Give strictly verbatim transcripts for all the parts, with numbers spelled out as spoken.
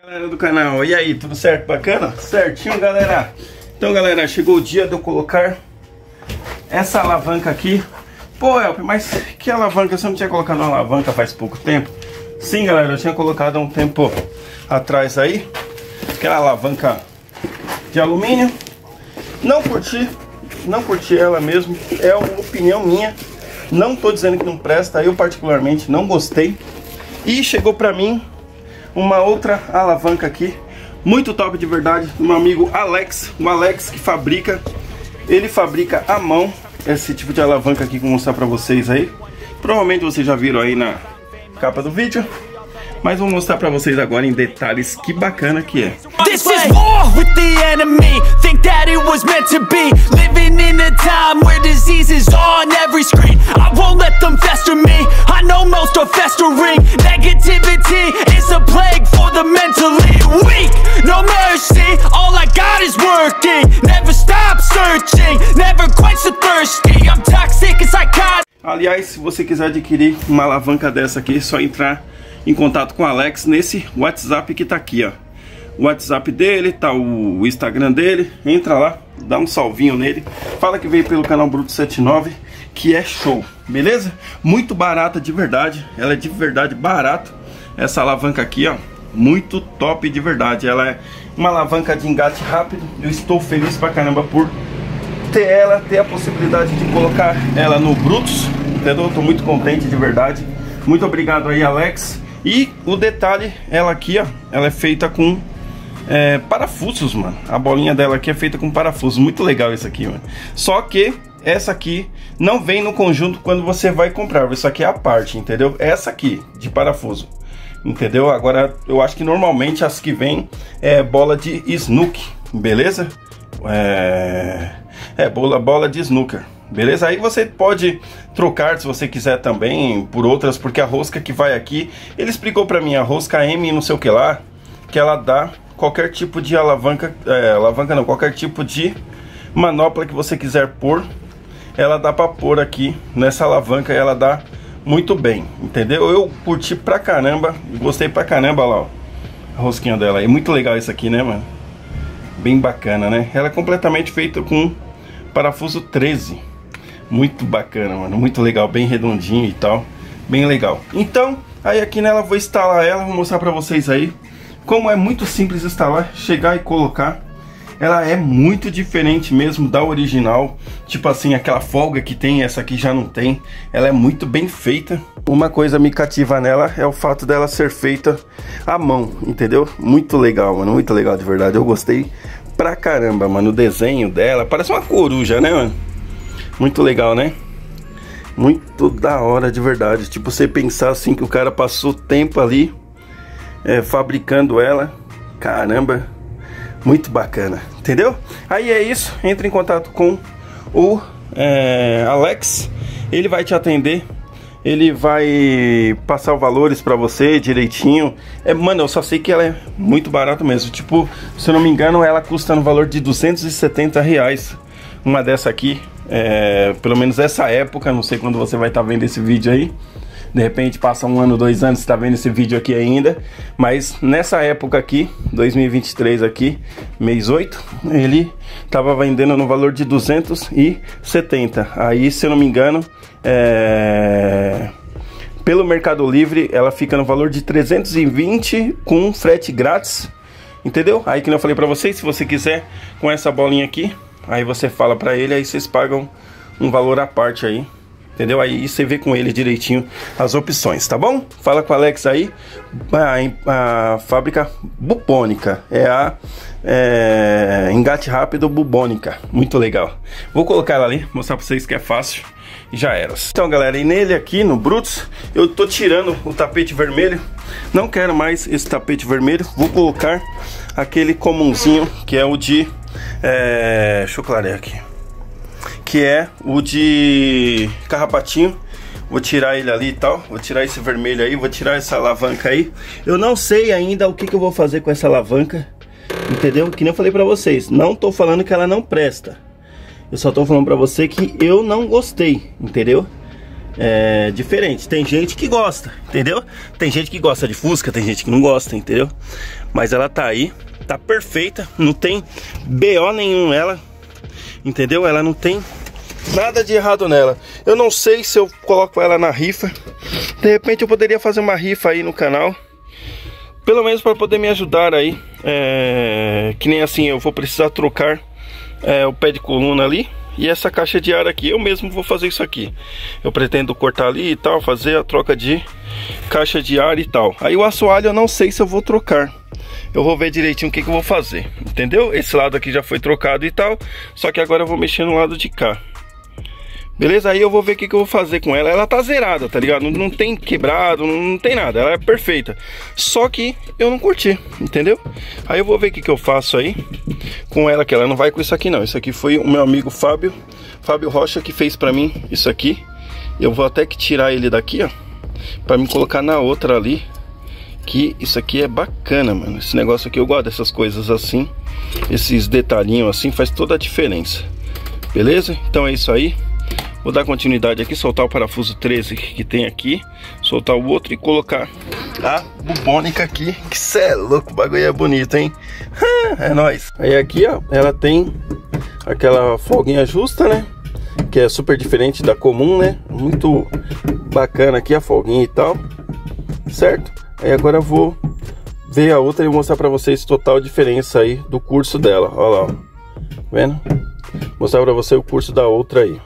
Galera do canal, e aí, tudo certo? Bacana? Certinho, galera. Então, galera, chegou o dia de eu colocar essa alavanca aqui. Pô, Elp, mas que alavanca? Você não tinha colocado uma alavanca faz pouco tempo? Sim, galera, eu tinha colocado há um tempo atrás aí. Aquela alavanca de alumínio. Não curti, não curti ela mesmo. É uma opinião minha. Não tô dizendo que não presta, eu particularmente não gostei. E chegou pra mim uma outra alavanca aqui, muito top de verdade, do meu amigo Alex. O Alex que fabrica, ele fabrica à mão esse tipo de alavanca aqui que eu vou mostrar pra vocês aí. Provavelmente vocês já viram aí na capa do vídeo, mas vou mostrar pra vocês agora em detalhes que bacana que é. This is war with the enemy. Think that it was meant to be. Living in a time where disease is on every screen. I won't let them fester me. I know most are festering. Negativity is a plague for the mentally weak. No mercy, all I got is working. Never stop searching, never quench the thirsty. I'm toxic and psychotic. Aliás, se você quiser adquirir uma alavanca dessa aqui, é só entrar em contato com o Alex nesse WhatsApp que tá aqui, ó. O WhatsApp dele, tá o Instagram dele. Entra lá, dá um salvinho nele, fala que veio pelo canal Bruto setenta e nove, que é show, beleza? Muito barata de verdade, ela é de verdade barata. Essa alavanca aqui, ó, muito top de verdade. Ela é uma alavanca de engate rápido. Eu estou feliz pra caramba por ter ela, ter a possibilidade de colocar ela no Brutus, entendeu? Eu tô muito contente de verdade. Muito obrigado aí, Alex. E o detalhe, ela aqui, ó, ela é feita com é, parafusos, mano. A bolinha dela aqui é feita com parafusos. Muito legal isso aqui, mano. Só que essa aqui não vem no conjunto quando você vai comprar. Isso aqui é a parte, entendeu? Essa aqui, de parafuso, entendeu? Agora, eu acho que normalmente as que vem é bola de snooker, beleza? É, é bola, bola de snooker. Beleza? Aí você pode trocar, se você quiser também, por outras, porque a rosca que vai aqui, ele explicou pra mim, a rosca M não sei o que lá, que ela dá qualquer tipo de alavanca, é, alavanca não, qualquer tipo de manopla que você quiser pôr, ela dá pra pôr aqui nessa alavanca e ela dá muito bem, entendeu? Eu curti pra caramba, gostei pra caramba, lá, ó, a rosquinha dela aí, muito legal isso aqui, né, mano? Bem bacana, né? Ela é completamente feita com parafuso treze. Muito bacana, mano, muito legal, bem redondinho e tal, bem legal. Então, aí aqui nela eu vou instalar ela, vou mostrar pra vocês aí como é muito simples instalar, chegar e colocar. Ela é muito diferente mesmo da original, tipo assim, aquela folga que tem, essa aqui já não tem. Ela é muito bem feita. Uma coisa me cativa nela é o fato dela ser feita à mão, entendeu? Muito legal, mano, muito legal de verdade, eu gostei pra caramba, mano, o desenho dela, parece uma coruja, né, mano? Muito legal, né? Muito da hora de verdade. Tipo, você pensar assim que o cara passou tempo ali é, fabricando ela. Caramba, muito bacana, entendeu? Aí é isso, entre em contato com o é, Alex. Ele vai te atender. Ele vai passar os valores pra você direitinho. É, mano, eu só sei que ela é muito barata mesmo. Tipo, se eu não me engano, ela custa no valor de duzentos e setenta reais. Uma dessa aqui, é, pelo menos essa época, não sei quando você vai estar tá vendo esse vídeo aí. De repente passa um ano, dois anos, você tá vendo esse vídeo aqui ainda. Mas nessa época aqui, dois mil e vinte e três aqui, mês oito, ele tava vendendo no valor de duzentos e setenta. Aí, se eu não me engano, é... pelo Mercado Livre, ela fica no valor de trezentos e vinte com frete grátis. Entendeu? Aí que eu falei pra vocês, se você quiser com essa bolinha aqui, aí você fala pra ele, aí vocês pagam um valor à parte aí, entendeu? Aí você vê com ele direitinho as opções, tá bom? Fala com o Alex aí. A, a fábrica Bubônica é a é, engate rápido Bubônica, muito legal. Vou colocar ela ali, mostrar pra vocês que é fácil e já era. Então, galera, e nele aqui no Brutus, eu tô tirando o tapete vermelho. Não quero mais esse tapete vermelho. Vou colocar aquele comunzinho, que é o de É, deixa eu clarear aqui, que é o de carrapatinho. Vou tirar ele ali e tal. Vou tirar esse vermelho aí, vou tirar essa alavanca aí. Eu não sei ainda o que, que eu vou fazer com essa alavanca, entendeu? Que nem eu falei pra vocês, não tô falando que ela não presta. Eu só tô falando pra você que eu não gostei, entendeu? É diferente, tem gente que gosta, entendeu? Tem gente que gosta de Fusca, tem gente que não gosta, entendeu? Mas ela tá aí, tá perfeita, não tem B O nenhum ela, entendeu? Ela não tem nada de errado nela. Eu não sei se eu coloco ela na rifa. De repente eu poderia fazer uma rifa aí no canal, pelo menos para poder me ajudar aí. É... Que nem assim, eu vou precisar trocar é, o pé de coluna ali e essa caixa de ar aqui. Eu mesmo vou fazer isso aqui. Eu pretendo cortar ali e tal, fazer a troca de caixa de ar e tal. Aí o assoalho eu não sei se eu vou trocar. Eu vou ver direitinho o que, que eu vou fazer, entendeu? Esse lado aqui já foi trocado e tal, só que agora eu vou mexer no lado de cá. Beleza? Aí eu vou ver o que, que eu vou fazer com ela. Ela tá zerada, tá ligado? Não, não tem quebrado, não, não tem nada. Ela é perfeita. Só que eu não curti, entendeu? Aí eu vou ver o que, que eu faço aí com ela, que ela não vai com isso aqui não. Isso aqui foi o meu amigo Fábio, Fábio Rocha, que fez pra mim isso aqui. Eu vou até que tirar ele daqui, ó, pra me colocar na outra ali. Que isso aqui é bacana, mano. Esse negócio aqui, eu gosto dessas coisas assim. Esses detalhinhos assim, faz toda a diferença. Beleza? Então é isso aí. Vou dar continuidade aqui, soltar o parafuso treze que tem aqui, soltar o outro e colocar a bubônica aqui, que cê é louco, o bagulho é bonito, hein? É nóis. Aí aqui, ó, ela tem aquela folguinha justa, né? Que é super diferente da comum, né? Muito bacana aqui a folguinha e tal, certo? Aí agora eu vou ver a outra e mostrar pra vocês total diferença aí do curso dela, ó lá, ó. Vendo? Mostrar pra você o curso da outra aí.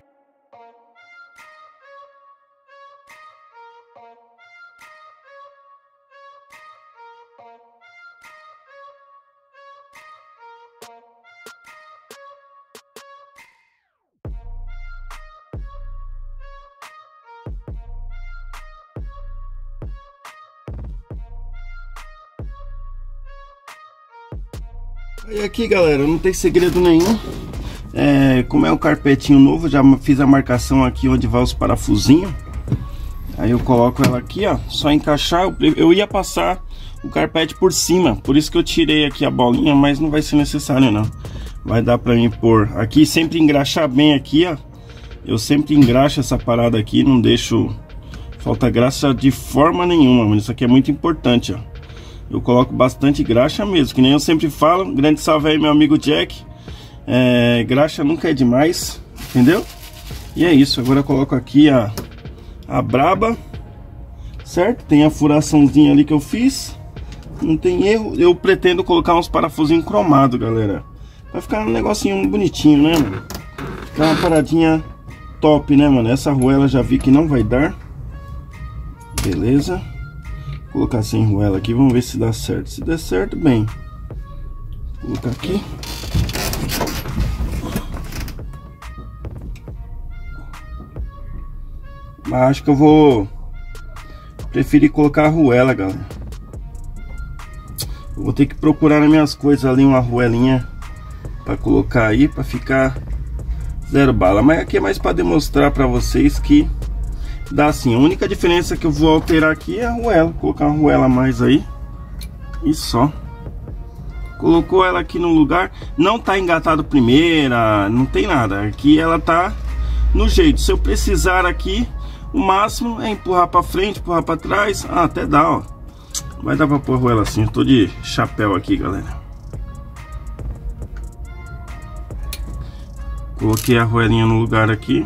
E aqui, galera, não tem segredo nenhum. É, como é um carpetinho novo, já fiz a marcação aqui onde vai os parafusinhos. Aí eu coloco ela aqui, ó, só encaixar. Eu ia passar o carpete por cima, por isso que eu tirei aqui a bolinha, mas não vai ser necessário não. Vai dar pra mim pôr aqui, sempre engraxar bem aqui, ó. Eu sempre engraxo essa parada aqui, não deixo falta graxa de forma nenhuma, mano. Isso aqui é muito importante, ó. Eu coloco bastante graxa mesmo, que nem eu sempre falo. Grande salve aí, meu amigo Jack. É, graxa nunca é demais, entendeu? E é isso, agora eu coloco aqui a, a braba, certo? Tem a furaçãozinha ali que eu fiz. Não tem erro. Eu pretendo colocar uns parafusinhos cromados, galera. Vai ficar um negocinho bonitinho, né, mano? Ficar uma paradinha top, né, mano? Essa arruela já vi que não vai dar. Beleza. Vou colocar sem arruela aqui, vamos ver se dá certo. Se der certo, bem. Vou colocar aqui. Mas acho que eu vou preferir colocar a arruela, galera. Eu vou ter que procurar nas minhas coisas ali uma arruelinha para colocar aí, para ficar zero bala. Mas aqui é mais para demonstrar para vocês que dá assim. A única diferença que eu vou alterar aqui é a arruela. Colocar uma arruela a mais aí e só. Colocou ela aqui no lugar. Não tá engatado primeira, não tem nada. Aqui ela tá no jeito. Se eu precisar aqui, o máximo é empurrar para frente, empurrar para trás. Ah, até dá, ó. Vai dar pra pôr a arruela assim. Eu tô de chapéu aqui, galera. Coloquei a arruelinha no lugar aqui.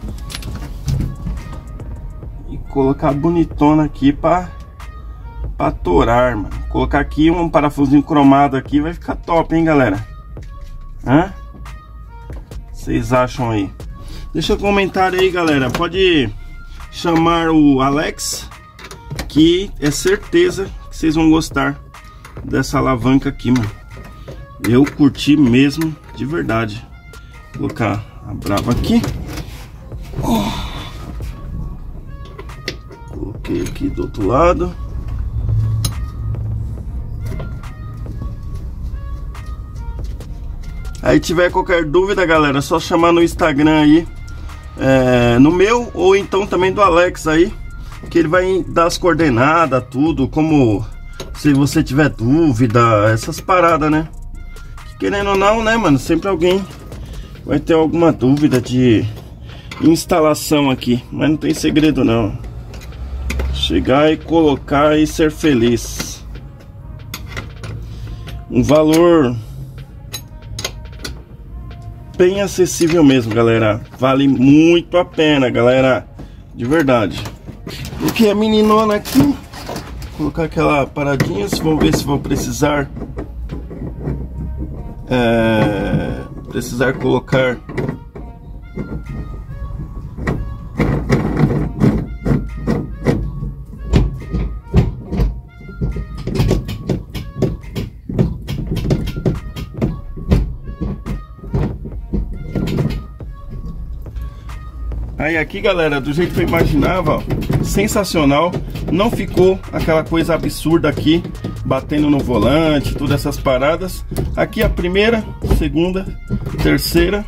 Colocar bonitona aqui para para torar, mano. Colocar aqui um parafusinho cromado aqui, vai ficar top, hein, galera? Hã? Vocês acham aí? Deixa um comentário aí, galera. Pode chamar o Alex, que é certeza que vocês vão gostar dessa alavanca aqui, mano. Eu curti mesmo, de verdade. Vou colocar a brava aqui. Oh. Coloquei aqui do outro lado. Aí tiver qualquer dúvida, galera, é só chamar no Instagram aí, é, no meu ou então também do Alex aí, que ele vai dar as coordenadas, tudo, como se você tiver dúvida, essas paradas, né? Querendo ou não, né, mano, sempre alguém vai ter alguma dúvida de instalação aqui, mas não tem segredo não. Chegar e colocar e ser feliz. um valor bem acessível mesmo, galera. Vale muito a pena, galera, de verdade. Porque a meninona aqui, vou colocar aquela paradinha. Vamos ver se vou precisar é, precisar colocar aí aqui, galera, do jeito que eu imaginava, ó, sensacional. Não ficou aquela coisa absurda aqui, batendo no volante, todas essas paradas. Aqui a primeira, segunda, terceira,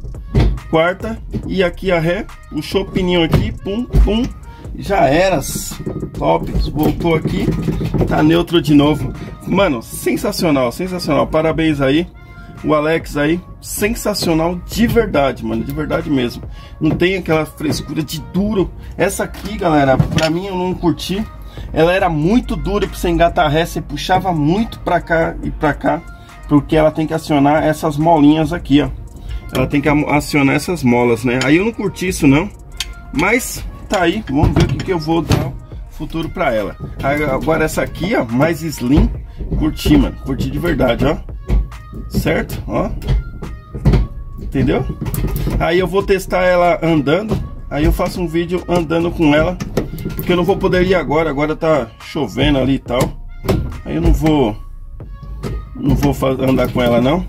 quarta, e aqui a ré. Puxou o pininho aqui, pum, pum, já era. Top, voltou aqui, tá neutro de novo. Mano, sensacional, sensacional. Parabéns aí, o Alex aí, sensacional de verdade, mano, de verdade mesmo. Não tem aquela frescura de duro. Essa aqui, galera, pra mim eu não curti. Ela era muito dura pra você engatar ré, você puxava muito pra cá e pra cá, porque ela tem que acionar essas molinhas aqui, ó. Ela tem que acionar essas molas, né? Aí eu não curti isso não, mas tá aí, vamos ver o que, que eu vou dar futuro pra ela. Agora essa aqui, ó, mais slim, curti, mano, curti de verdade, ó. Certo? Ó. Entendeu? Aí eu vou testar ela andando. Aí eu faço um vídeo andando com ela, porque eu não vou poder ir agora. Agora tá chovendo ali e tal. Aí eu não vou Não vou andar com ela não.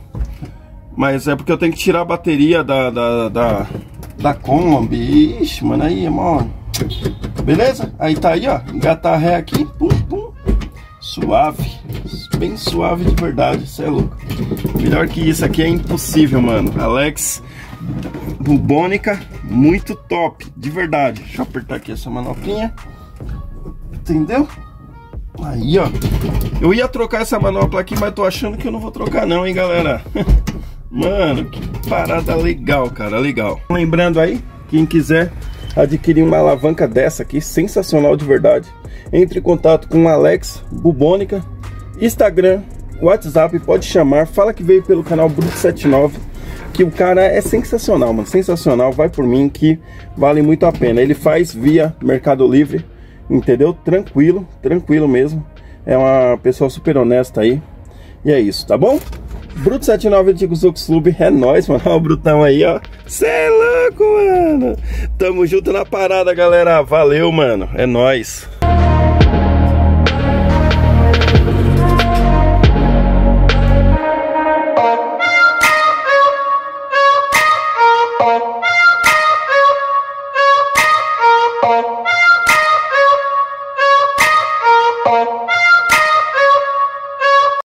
Mas é porque eu tenho que tirar a bateria da Da, da, da Kombi. Ixi, mano, aí, mano. Beleza? Aí tá aí, ó. Engatar ré aqui. Pum, pum. Suave. Bem suave de verdade. Isso é louco. Melhor que isso aqui é impossível, mano. Alex Bubônica, muito top, de verdade. Deixa eu apertar aqui essa manoplinha. Entendeu? Aí, ó. Eu ia trocar essa manopla aqui, mas tô achando que eu não vou trocar não, hein, galera. Mano, que parada legal, cara, legal. Lembrando aí, quem quiser adquirir uma alavanca dessa aqui, sensacional de verdade, entre em contato com o Alex Bubônica, Instagram, WhatsApp, pode chamar, fala que veio pelo canal Bruto setenta e nove, que o cara é sensacional, mano, sensacional, vai por mim que vale muito a pena. Ele faz via Mercado Livre, entendeu? Tranquilo, tranquilo mesmo, é uma pessoa super honesta aí, e é isso, tá bom? Bruto setenta e nove, Antigo Zux Clube, é nóis, mano, ó o Brutão aí, ó, cê é louco, mano, tamo junto na parada, galera, valeu, mano, é nóis.